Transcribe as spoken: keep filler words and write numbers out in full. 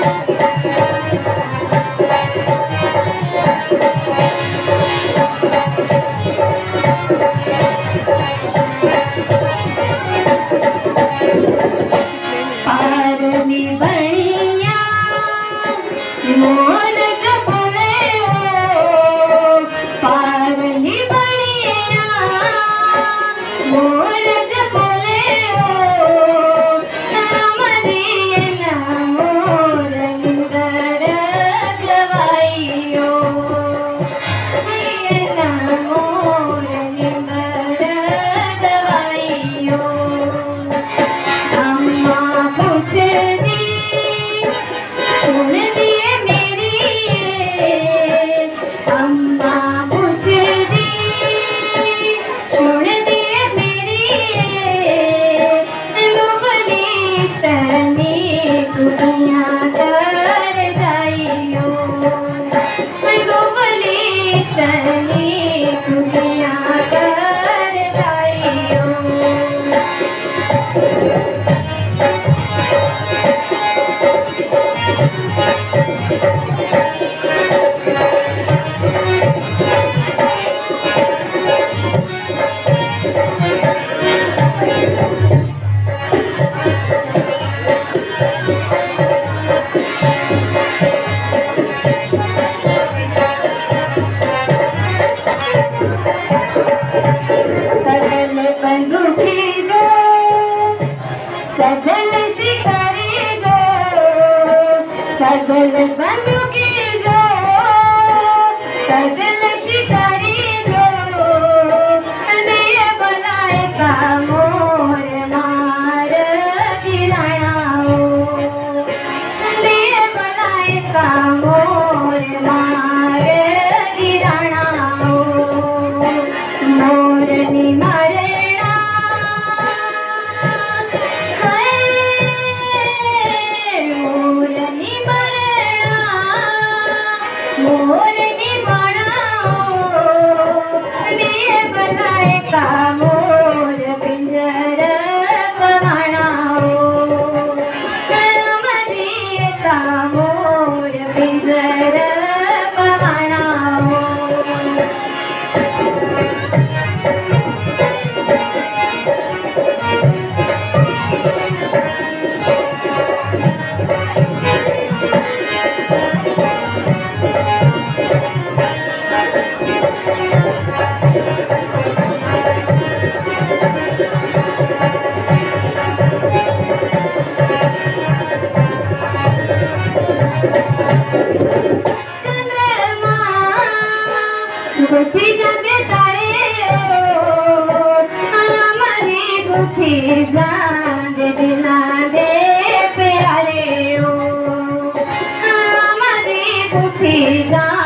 सगल शिकारी जो सगल बंदूकी जो सगल शिकारी जो दिए बुलाए का मोर मार गिराणाओ दिए बुलाए का मोर मार गिराणाओ मोर नि मरेणा मोर नि मरेणा मोर नि बनाओ दिए बुलाए का मोर पिंजर बनाओ मजिए का मोर पिंजर बनाओ गुथी जाते तारे हमारी गुथी जाते दिला दे प्यारे ओ हमारी गुथी जा